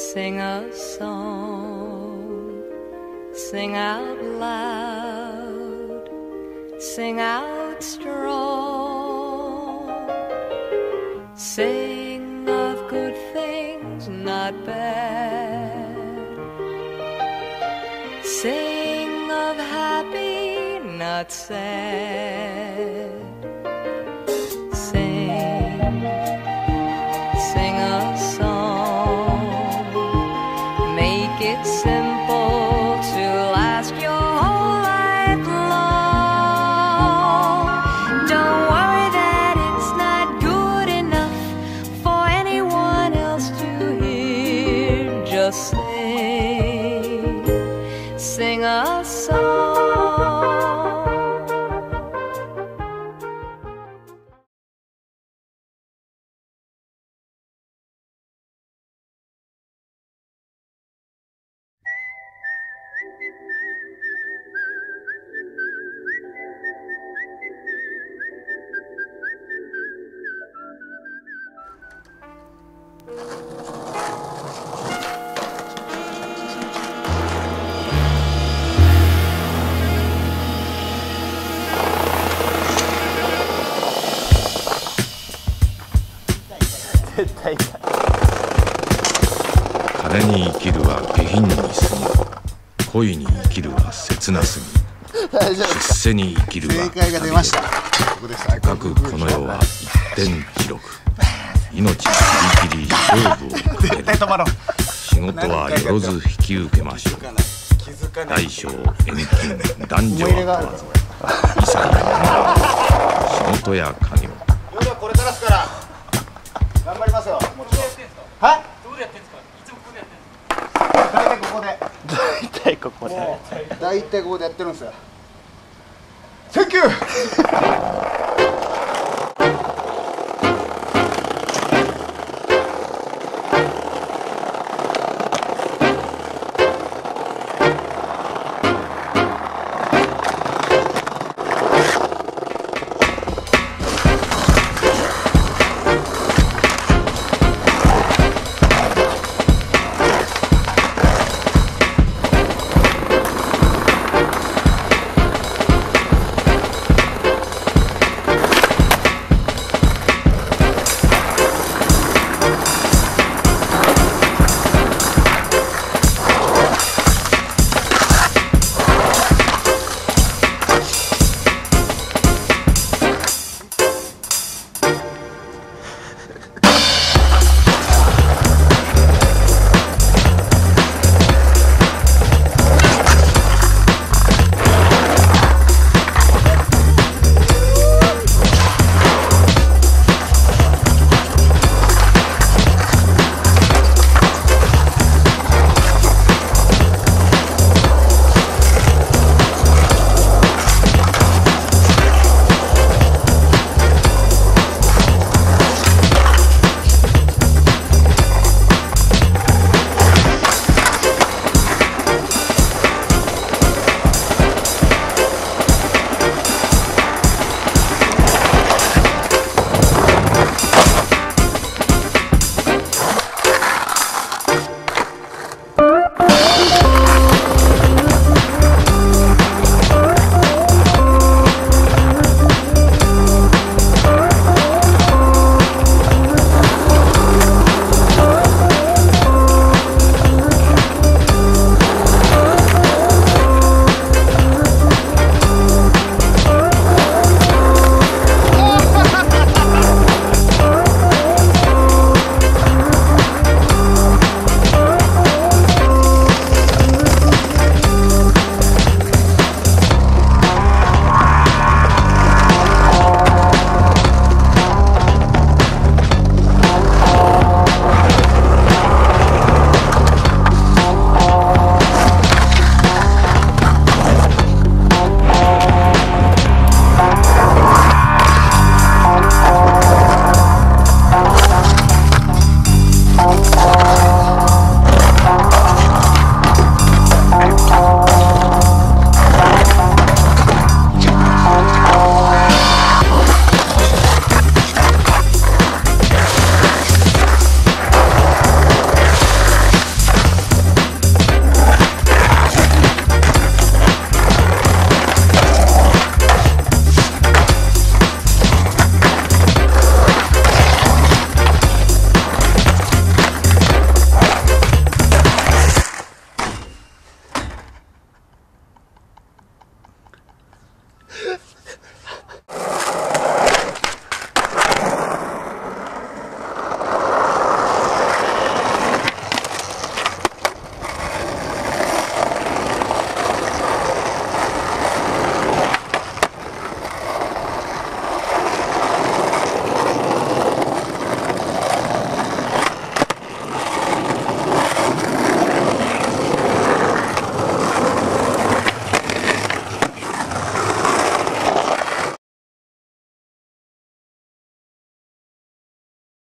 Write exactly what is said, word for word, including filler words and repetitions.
Sing a song, sing out loud, sing out strong. Sing of good things, not bad. Sing of happy, not sad. Sing, sing a song. Make it simple to last your whole life long. Don't worry that it's not good enough for anyone else to hear. Just sing, sing a song. 絶対痛い。 金に生きるは下品に過ぎ、恋に生きるは切なすぎ、出世に生きるは正解が出ました。ここで最高かくこの世は一点記録。命きりきり勝負をかける。仕事はよろず引き受けましょう。大小遠近男女は問わず、一切仕事や家業。 夜はこれからですから頑張りますよ。もちろん。はい。 どこでやってんですか。いつもここでやってんですか。 大体ここで。 大体ここで。 大体ここでやってるんですよ。センキュー。